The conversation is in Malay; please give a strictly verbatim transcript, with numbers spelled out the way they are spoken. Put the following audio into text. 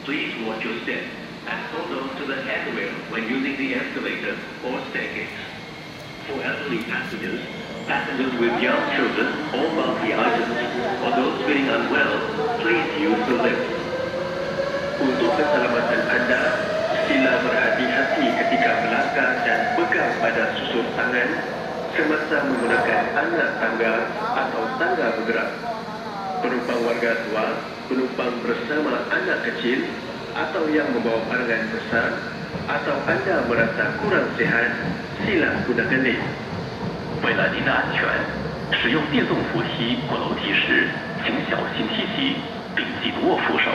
Please watch your step and hold on to the handrail when using the escalator or staircase. For elderly passengers, passengers with young children or bulky items, or those feeling unwell, please use the lift. Untuk keselamatan anda, sila berhati-hati ketika melangkah dan pegang pada susur tangan semasa menggunakan anak tangga atau tangga bergerak. Penumpang warga tua, penumpang bersama anak kecil, atau yang membawa barangan besar, atau anda merasa kurang sihat, sila gunakan lift. 为了您的安全，使用电动扶梯过楼梯时，请小心提膝，并记得握扶手。